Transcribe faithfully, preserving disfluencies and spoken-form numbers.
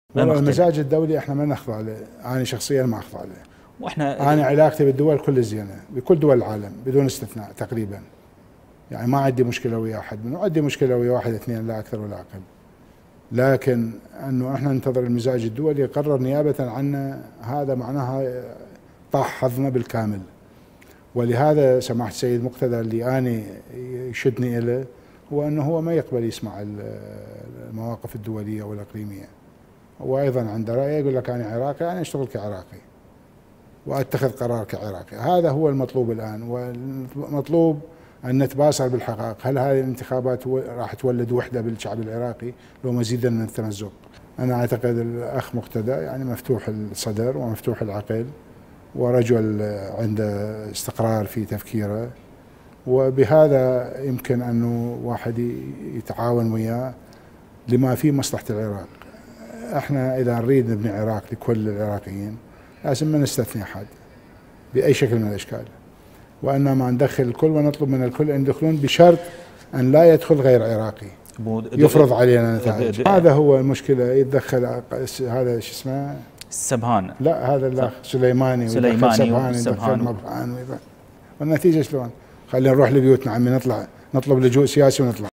والله المزاج الدولي احنا ما نخضع له، انا شخصيا ما اخضع له. واحنا انا علاقتي بالدول كل زينه، بكل دول العالم بدون استثناء تقريبا. يعني ما عندي مشكله ويا احد منهم، عندي مشكله ويا واحد اثنين لا اكثر ولا اقل. لكن انه احنا ننتظر المزاج الدولي يقرر نيابه عنا، هذا معناها طاح حظنا بالكامل. ولهذا سماحه السيد مقتدى اللي انا يشدني له هو انه هو ما يقبل يسمع المواقف الدوليه والاقليميه. هو ايضا عنده راي، يقول لك انا عراقي، انا اشتغل كعراقي واتخذ قرار كعراقي. هذا هو المطلوب الان، والمطلوب ان نتباصر بالحقائق. هل هذه الانتخابات راح تولد وحده بالشعب العراقي لو مزيدا من التمزق؟ انا اعتقد الاخ مقتدى يعني مفتوح الصدر ومفتوح العقل، ورجل عنده استقرار في تفكيره، وبهذا يمكن انه واحد يتعاون وياه لما في مصلحه العراق. احنا اذا نريد نبني عراق لكل العراقيين لازم ما نستثني احد باي شكل من الاشكال، وانما ندخل الكل ونطلب من الكل ان يدخلون بشرط ان لا يدخل غير عراقي يفرض علينا نتائج. هذا هو المشكله. يتدخل هذا شو اسمه السبهان، لا هذا الاخ سليماني سليماني سبهان يدخل مبهان، والنتيجه شلون؟ خلينا نروح لبيوتنا عمي، نطلع نطلب لجوء سياسي ونطلع.